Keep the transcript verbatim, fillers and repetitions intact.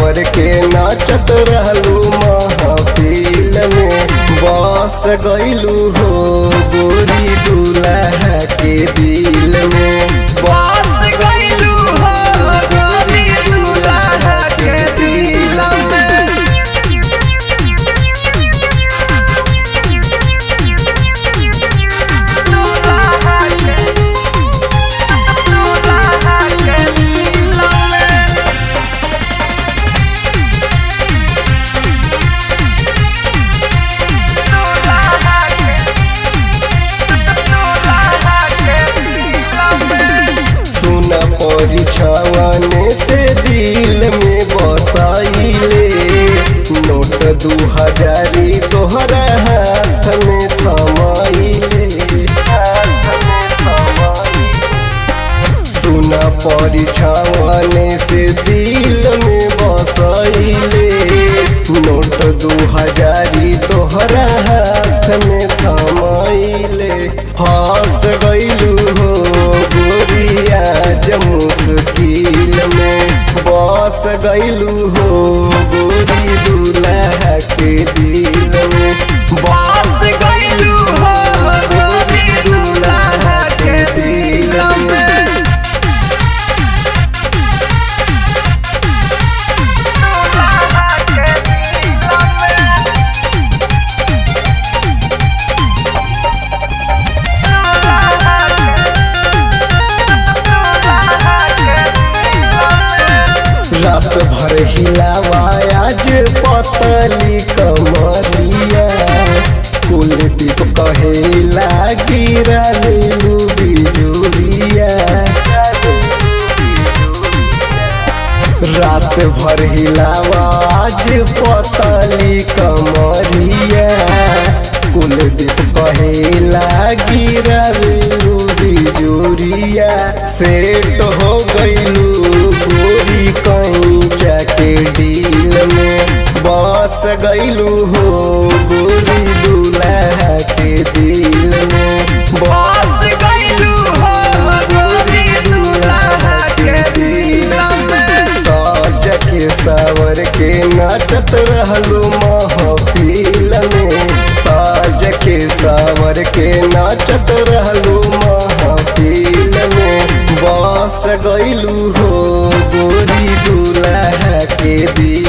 सावर के नाचत रहलू महफिल में बस गइलू हो गोरी दूल्हा के दिल में बस गइलू हो गोरी दूल्हा के दिल में। परिछावने से दिल में बसाइले नोट दू हजारी तोहरा हाथ में थमाइले सुना परिछावने से दिल में बसाइले नोट दू हजारी तोहरा हाथ में थमाइले फंस गइलू हो गोरिया मुश्किल में बस गइलू हो गोरी दूल्हा के दिल में बस गइलू हो गोरी दूल्हा के दिल में। रात भर हिलावा आज पतली कमरिया कुलदीप कहेला गिरा लेलू बिजुरिया रात भर हिलावा आज पतली कमरिया कुलदीप कहेला गिरा लेलू बिजुरिया सेट हो गइलू गोरी कैंचा के दिल में बस गइलू हो गोरी दूल्हा के दिल में बस गइलू हो गोरी दूल्हा के दिल में। सज के सावर के नाचत रहलू महफिल में सज के सावर के नाचत रहलू महफिल में बस गइलू हो गोरी दूल्हा के दिल